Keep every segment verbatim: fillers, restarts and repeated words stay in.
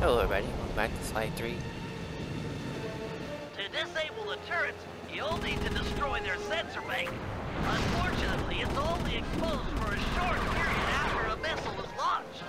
Hello everybody, welcome back to Slide three. To disable the turrets, you'll need to destroy their sensor bank. Unfortunately, it's only exposed for a short period after a missile is launched.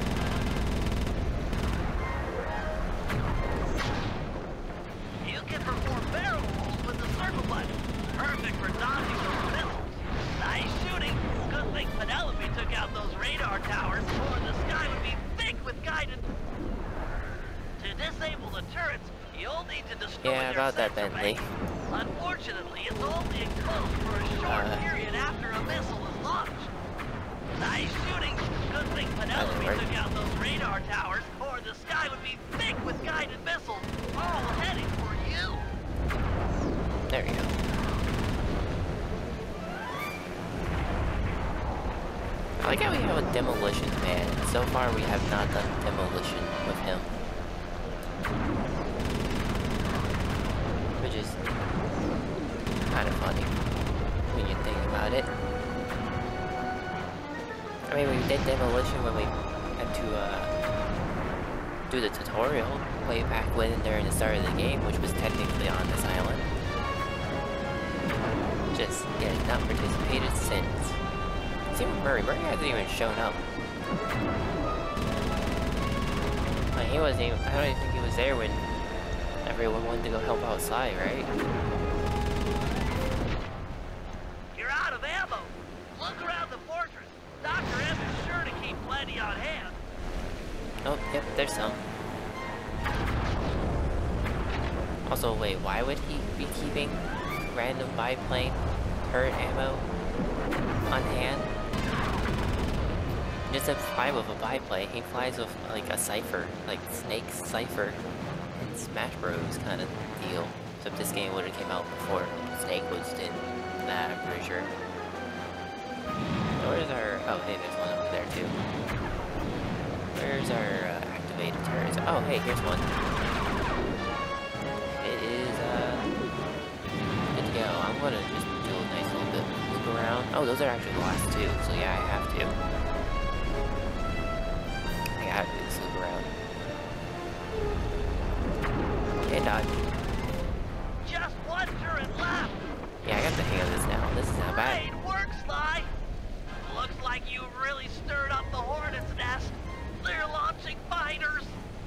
You can perform barrel rolls with the circle button, perfect for dodging those missiles. Nice shooting. Good thing Penelope took out those radar towers, or the sky would be thick with guided... To disable the turrets, you'll need to destroy Yeah, their about that, sensor Bentley. bank. Unfortunately, it's only exposed for a short Uh, period after a missile is launched. Nice shooting. Good thing Penelope work. took out those radar towers, or the sky would be thick with guided missiles, all heading for you. There we go. I like how we have a demolition man. So far we have not done demolition with him. Which is kind of funny when you think about it. I mean, we did demolition when we had to uh, do the tutorial way back when during the start of the game, which was technically on this island. Just, yeah, not participated since. Same with Murray. Murray hasn't even shown up. Like, he wasn't even, I don't even think he was there when everyone wanted to go help outside, right? You're out of ammo. Look around the fortress. Doctor M is sure to keep plenty on hand. Oh, yep, there's some. Also, wait, why would he be keeping random biplane turret ammo on hand? He doesn't fly with a biplane, he flies with like a Cypher, like Snake's Cypher and Smash Bros kind of deal. Except this game would have came out before Snake was in that, I'm pretty sure. Where's our... oh hey, there's one over there too. Where's our uh, activated turrets? Oh hey, here's one. It is uh good to go. I'm gonna just do a nice little bit loop around. Oh, those are actually the last two, so yeah, I have to. I gotta do this loop around. Okay, dodge. Just one turret left. Yeah, I got the hang of this now. This is not bad. Great work, Sly. Looks like you really stirred up the hornet's nest. They're launching fighters.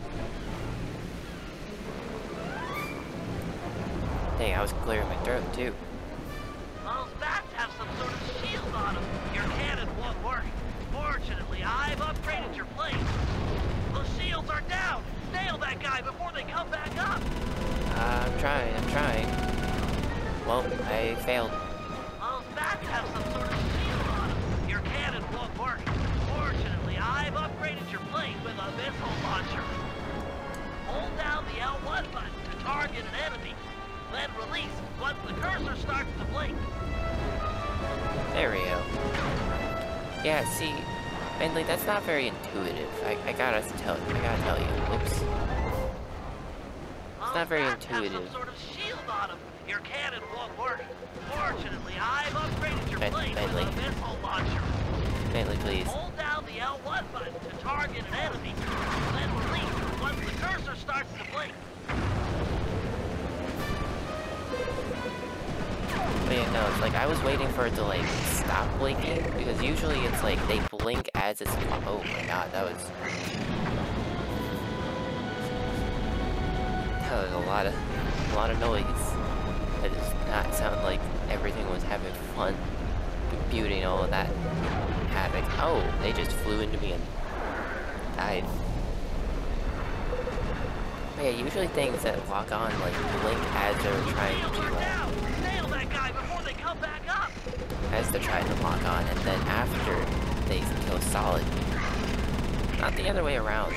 Dang, I was clearing my throat too. Those bats have some sort of shield on them. Your cannon won't work. Fortunately, I've upgraded your plane. Those shields are down. Nail that guy before they come back up. Uh, I'm trying, I'm trying. Well, I failed. Those bats have some sort of shield on them. Your cannon won't work. Fortunately, I've upgraded your plane with a missile launcher. Hold down the L one button to target an enemy. Then release once the cursor starts to blink. There we go. Yeah, see, Bentley, that's not very intuitive. I, I gotta tell, I gotta tell you. Oops. It's not very intuitive. Have some sort of shield on them. Your cannon won't work. Fortunately, I've upgraded your Ben- plane Bentley. with a missile launcher. Bentley, please. Hold down the L one button to target an enemy. Then release once the cursor starts to blink. But yeah, no, it's like I was waiting for it to like stop blinking because usually it's like they blink as it's. Oh my god, that was. That was a lot of, a lot of noise. That does not sound like everything was having fun computing all of that havoc. Oh, they just flew into me and died. But yeah, usually things that lock on like blink as they're trying to. Uh, Nail that guy before they come back up. as they're trying to lock on, and then after they go solid. Not the other way around.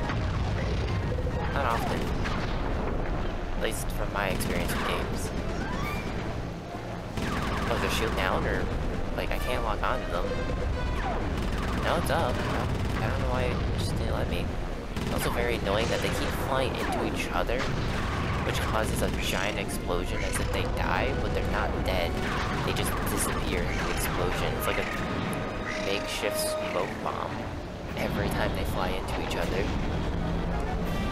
Not often. At least from my experience with games. Oh, is their shield down, or like I can't lock onto them? Now it's up. I don't know why it just didn't let me. Also very annoying that they keep flying into each other, which causes a giant explosion as if they die, but they're not dead. They just disappear in the explosion. It's like a makeshift smoke bomb every time they fly into each other.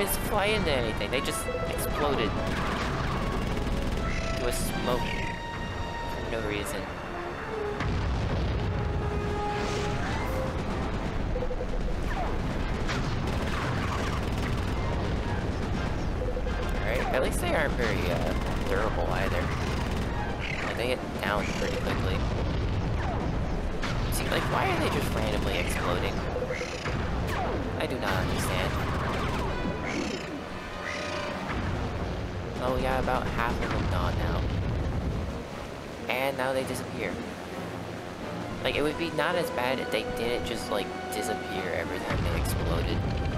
even fly into anything. They just exploded to a smoke for no reason. Alright, at least they aren't very uh, durable either. Like, they get down pretty quickly. See, like, why are they just randomly exploding? I do not understand. Oh, we got about half of them gone now. And now they disappear. Like, it would be not as bad if they didn't just, like, disappear every time they exploded.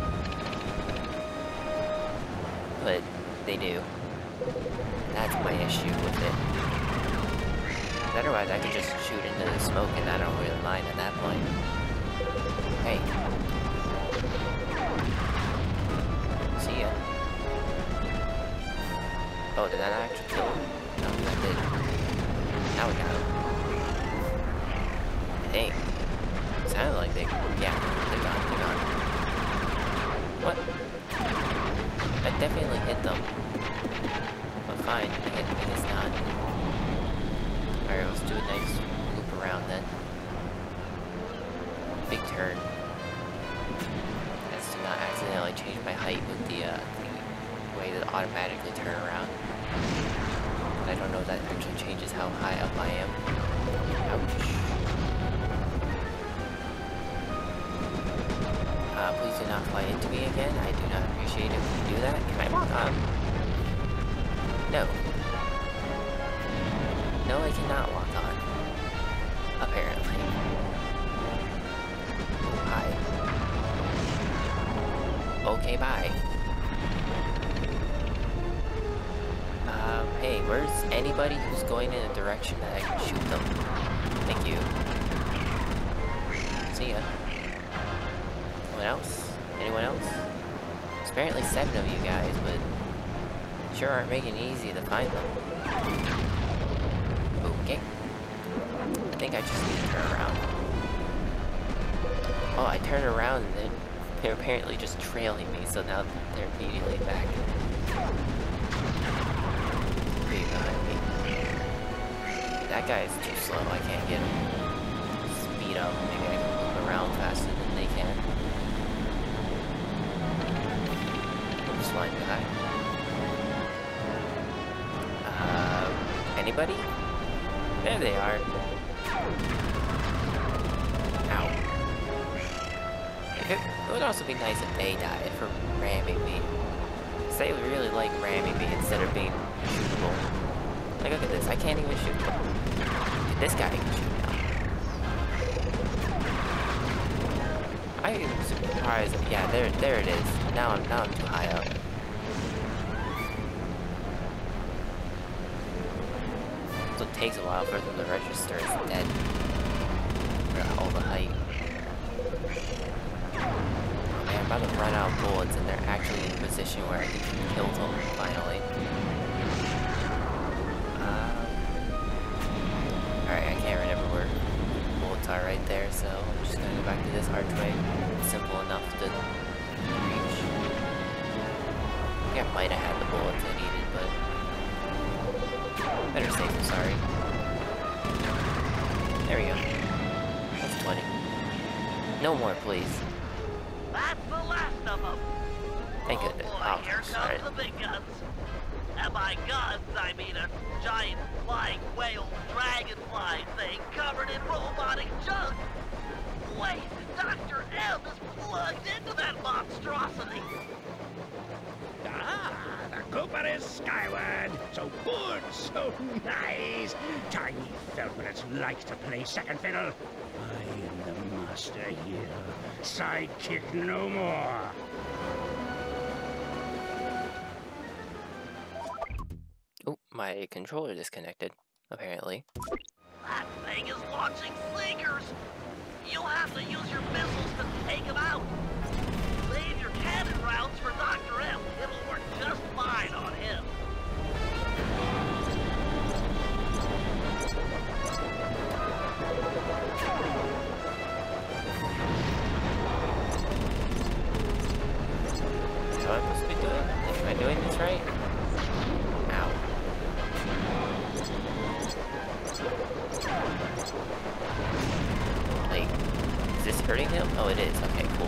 But they do. That's my issue with it. Otherwise, I could just shoot into the smoke and I don't really mind at that point. Hey. See ya. Oh, did that actually kill him? No, that did. Now we got him. I think. Sounded like they... Yeah, they're gone, they're gone. What? That definitely hit them. But fine, I guess not. Alright, let's do a nice loop around then. Big turn. Let's do not accidentally change my height with the, uh, the way to automatically turn around. I don't know if that actually changes how high up I am. Ouch. Uh, please do not fly into me again. I do not appreciate it when you do that. Can I walk on? No. No, I cannot walk on. Apparently. Hi. Okay, bye. Um, hey, where's anybody who's going in a direction that I can shoot them? Thank you. See ya. Anyone else? Anyone else? There's apparently seven of you guys, but sure aren't making it easy to find them. Okay. I think I just need to turn around. Oh, I turned around and then they're apparently just trailing me, so now they're immediately back. Way behind me. That guy is too slow, I can't get him. Speed up, maybe I can move around faster than they can. Just flying behind. Uh, anybody? There they are. Ow. It, it would also be nice if they died for ramming me. Because they really like ramming me instead of being shootable. Like, look at this. I can't even shoot them. This guy can shoot now. I am surprised. Yeah, there, there it is. Now I'm, now I'm too high up. So it takes a while for them to register as dead. For all the height. Man, I'm about to run out of bullets and they're actually in a position where I can kill them finally. Um, Alright, I can't remember where bullets are right there, so I'm just gonna go back to this archway. It's simple enough to reach. I think I might have had the bullets I needed, but better safe than sorry. There we go. That's twenty. No more, please. That's the last of them. Thank oh goodness. Boy, Oh, here comes sorry. the big guns. And by guns, I mean a giant flying whale dragonfly thing covered in robotic junk. Wait, Doctor M is plugged into that monstrosity. Ah, the Cooper is skyward. So good, so nice. Tiny felt what it's like to play second fiddle. I am the master here. Sidekick no more. Oh, my controller disconnected, apparently. That thing is launching singers. You'll have to use your missiles to take him out. Save your cannon rounds for Doctor M. It'll work just fine on him. How am I supposed to be hurting him? Oh, it is. Okay, cool.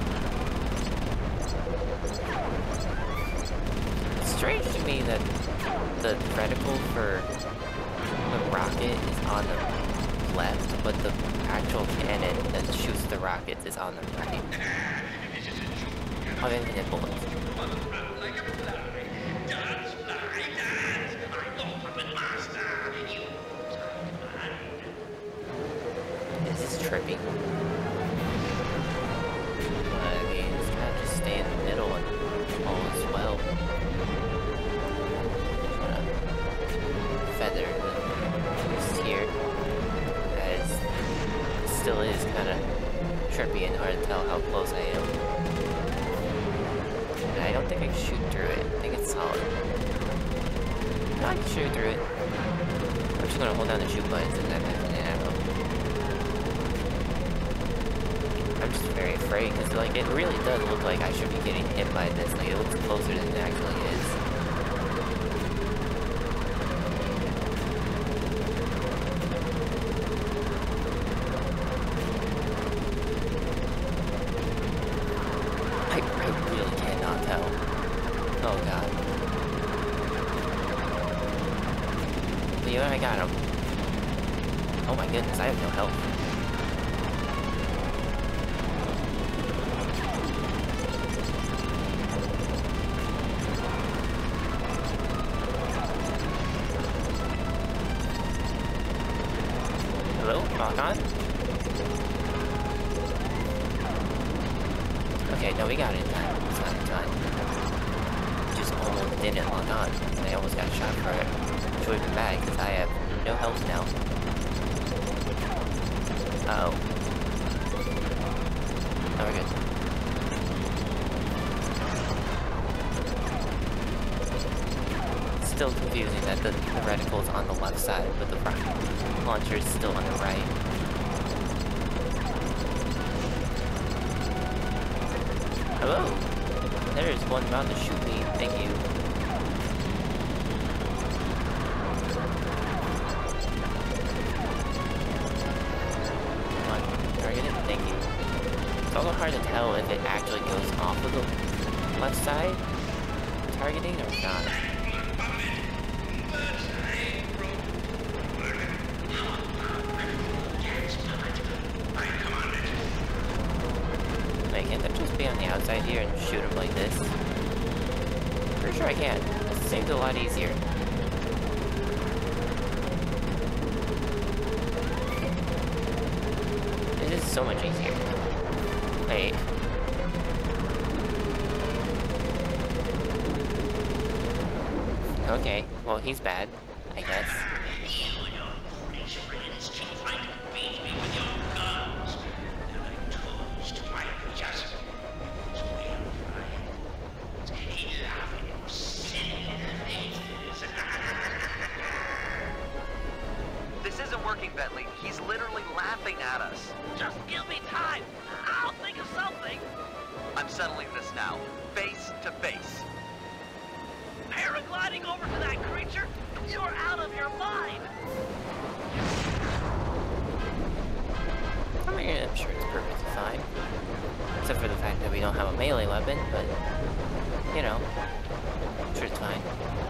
It's strange to me that the reticle for the rocket is on the left, but the actual cannon that shoots the rockets is on the right. Of infinite bullets. This is trippy. But, I mean, just kind of just stay in the middle and all is well. Kind of feather the boost here. As it still is kind of trippy and hard to tell how close I am. And I don't think I can shoot through it. I think it's solid. No, I can shoot through it. I'm just gonna hold down the shoot buttons and then I can ammo. I'm just very afraid because, like, it really does look like I should be getting hit by this. Like, it looks closer than it actually is. I, I really cannot tell. Oh god. But you know, I got him. Oh my goodness, I have no health. Hello? Lock on? Okay, no, we got it in time. It's not in time. Just almost didn't lock on. I almost got shot for it. Which would have been bad, because I have no health now. Uh-oh. Oh, we're good. Still confusing that the, the reticle's on the left side, but the rocket launcher is still on the right. Hello? There's one about to shoot me. Thank you. Come on, target it. Thank you. It's also hard to tell if it actually goes off of the left side targeting or not. Wait, can't I just be on the outside here and shoot him like this? Pretty sure I can. It seems a lot easier. It is so much easier. Wait. Okay, well, he's bad, I guess. This isn't working, Bentley. He's literally laughing at us. Just give me time. I'll think of something. I'm settling this now. Face to face. Paragliding over to that creature? You're out of your mind. I mean, I'm sure it's perfectly fine. Except for the fact that we don't have a melee weapon, but, you know, I'm sure it's fine.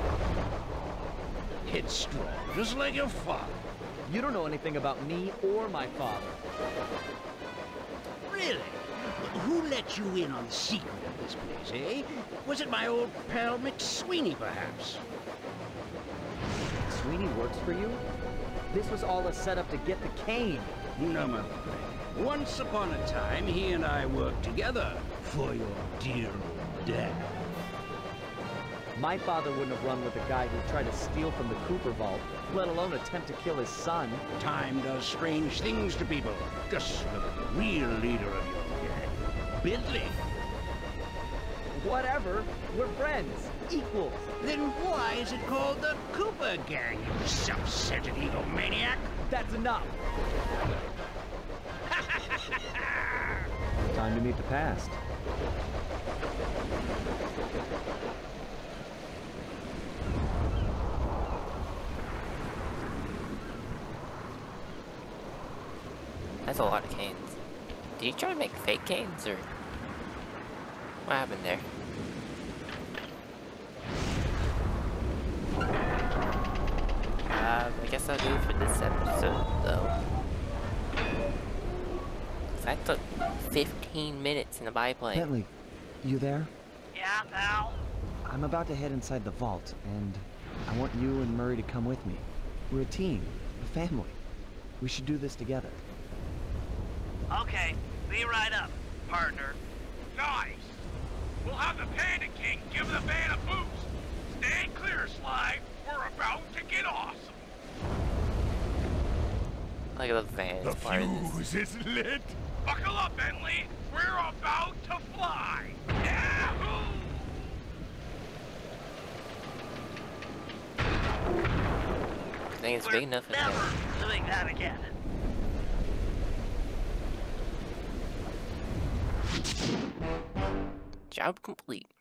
It's strong, just like your father. You don't know anything about me or my father. Really? Who let you in on the secret of this place, eh? Was it my old pal McSweeney, perhaps? Sweeney works for you? This was all a setup to get the cane. No, my friend. Once upon a time, he and I worked together for your dear old dad. My father wouldn't have run with a guy who tried to steal from the Cooper vault, let alone attempt to kill his son. Time does strange things to people. Just look at the real leader of your gang, Bentley. Whatever. We're friends. Equals. Then why is it called the Cooper Gang, you self-centered egomaniac? That's enough. Time to meet the past. That's a lot of canes. Did you try to make fake games, or what happened there? Uh, I guess I'll do it for this episode, though. That took fifteen minutes in the biplane. Bentley, you there? Yeah, pal? I'm about to head inside the vault, and I want you and Murray to come with me. We're a team, a family. We should do this together. Okay, be right up, partner. Nice! We'll have the Panda King give the van a boost. Stay clear, Sly. We're about to get awesome. Look at the van. The fuse is lit. Buckle up, Bentley. We're about to fly. Yahoo! I think it's We're big enough for never that. doing that again. Job complete.